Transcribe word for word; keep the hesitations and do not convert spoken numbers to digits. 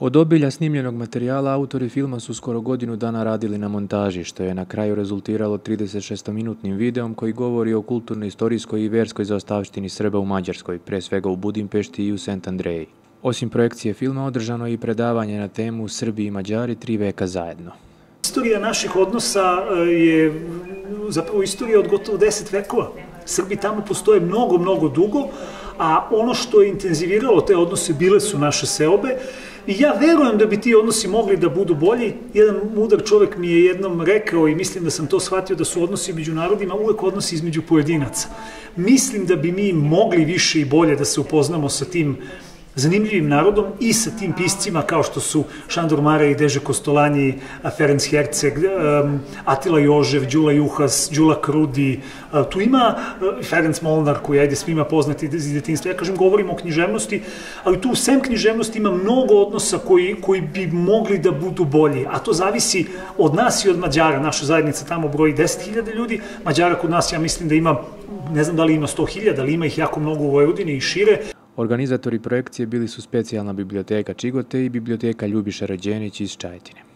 Od obilja snimljenog materijala autori filma su skoro godinu dana radili na montaži, što je na kraju rezultiralo tridesetšestominutnim videom koji govori o kulturno-istorijskoj i verskoj zaostavštini Srba u Mađarskoj, pre svega u Budimpešti i u Sent Andreji. Osim projekcije filma, održano je i predavanje na temu Srbi i Mađari tri veka zajedno. Istorija naših odnosa je zapravo istorija od gotovo deset vekova. Srbi tamo postoje mnogo, mnogo dugo, a ono što je intenziviralo te odnose bile su naše seobe. I ja verujem da bi ti odnosi mogli da budu bolji. Jedan mudar čovek mi je jednom rekao i mislim da sam to shvatio, da su odnosi među narodima uvek odnosi između pojedinaca. Mislim da bi mi mogli više i bolje da se upoznamo sa tim zanimljivim narodom i sa tim piscima kao što su Šandor Maraj, Deže Kostolanji, Ferenc Herceg, Atila Jožev, Đula Juhas, Đula Krudi. Tu ima Ferenc Molnar koji je svima poznati iz detinjstva. Ja kažem, govorimo o književnosti, ali tu sem književnosti ima mnogo odnosa koji, koji bi mogli da budu bolji, a to zavisi od nas i od Mađara. Naša zajednica tamo broji deset hiljada ljudi, Mađara kod nas ja mislim da ima, ne znam da li ima sto hiljada, ali ima ih jako mnogo u Vojvodini i šire. Organizatori projekcije bili su Specijalna biblioteka Čigote i Biblioteka Ljubiša Rađenić iz Čajetine.